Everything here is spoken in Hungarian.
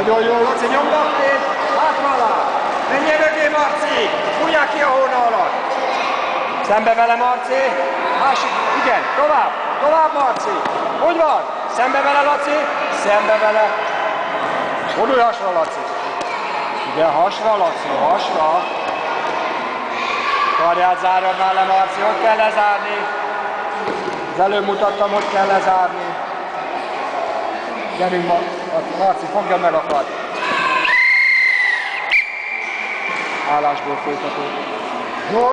Nagyon jó, Laci, nyomd a fejét, hátra alá. Menjél mögé, Marci, fújják ki a hóna alatt. Szembe vele, Marci. Másik, igen, tovább, tovább, Marci. Úgy van, szembe vele, Laci, szembe vele. Fordulj hasra, Laci. Igen, hasra, Laci, hasra. Karját zárjad már le, Marci, ott kell lezárni. Az előbb mutattam, hogy kell lezárni. Gyerünk, Marci, fogja meg a kard. Állásból folytatódik.